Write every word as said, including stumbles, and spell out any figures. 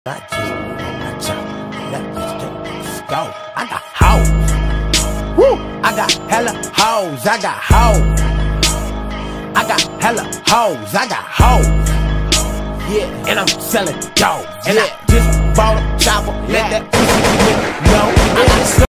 I just, I chop, let this thing, let's go. I got hoes, woo. I got hella hoes, I got hoes. I got hella hoes, I got hoes. Yeah, and I'm selling dope. And yeah. I just bought a chopper, let that pussy nigga know. I got